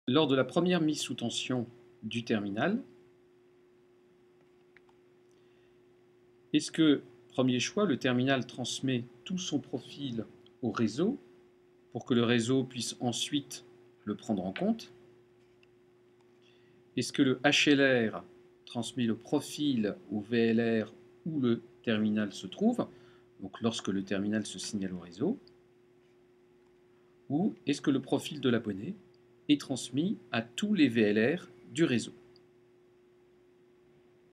Lors de la première mise sous tension du terminal, est-ce que, premier choix, le terminal transmet tout son profil au réseau pour que le réseau puisse ensuite le prendre en compte? Est-ce que le HLR transmet le profil au VLR où le terminal se trouve, donc lorsque le terminal se signale au réseau? Ou est-ce que le profil de l'abonné est transmis à tous les VLR du réseau?